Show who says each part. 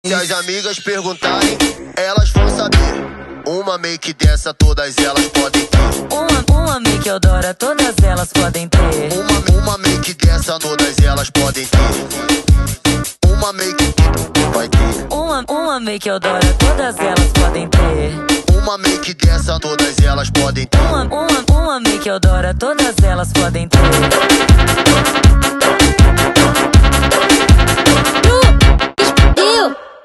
Speaker 1: Se as amigas perguntarem, elas vão saber. Uma make dessa todas elas podem ter.
Speaker 2: Uma make Eudora, todas elas podem ter.
Speaker 1: Uma make dessa todas elas podem ter. Uma make vai ter.
Speaker 2: Uma make Eudora, todas elas podem ter.
Speaker 1: Uma make dessa todas elas podem ter.
Speaker 2: Uma make Eudora, todas elas podem ter.